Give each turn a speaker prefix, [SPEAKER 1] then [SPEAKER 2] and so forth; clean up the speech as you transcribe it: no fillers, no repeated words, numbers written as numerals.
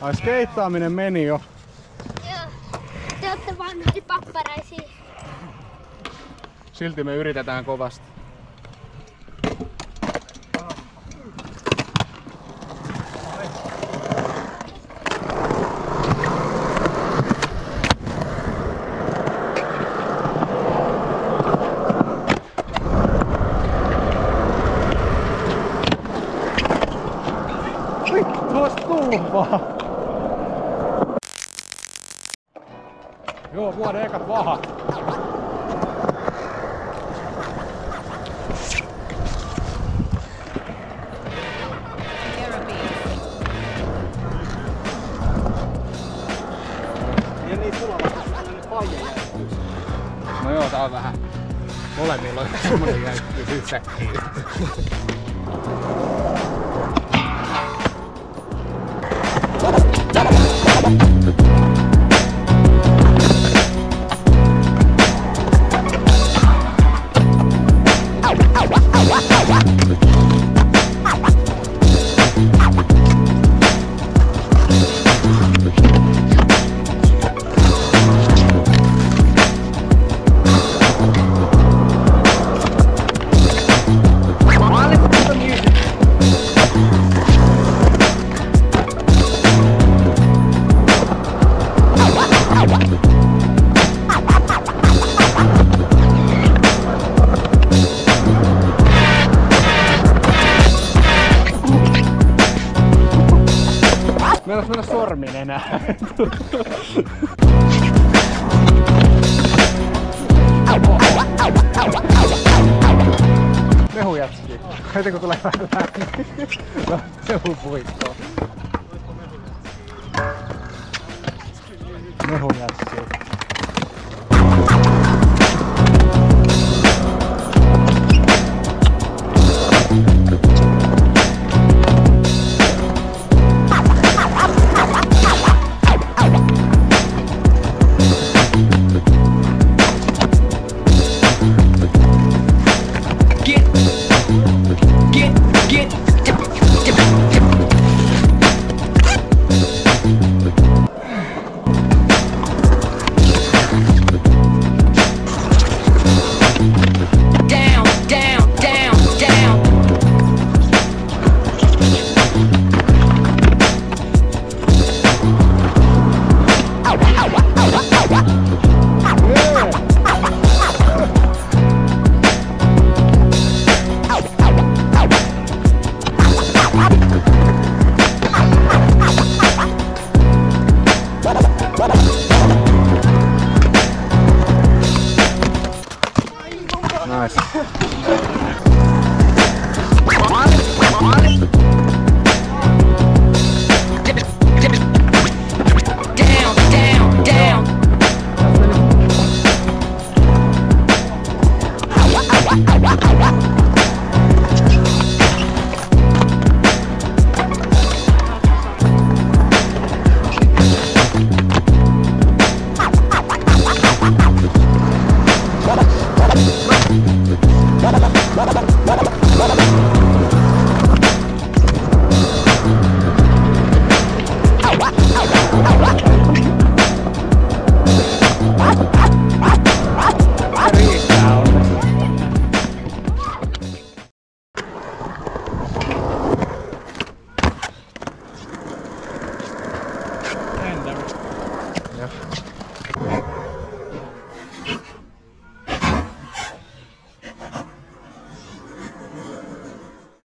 [SPEAKER 1] Ai skeittaaminen meni jo.
[SPEAKER 2] Joo. Te ootte vanhoja pappareisia.
[SPEAKER 1] Silti me yritetään kovasti. Tuosta tuumpaa! Joo, vuoden ekat vahat.
[SPEAKER 3] Ja niin sulla vasta sellainen paija jäyttyy.
[SPEAKER 1] No joo, tää on vähän. Molemmilla on semmonen jäyttyy yhtäkkiä. Meillä mennä sormin enää. Mehujätski. Heti kun tulee vähän lämmin. No, mehupuikkoa. Mehujätski.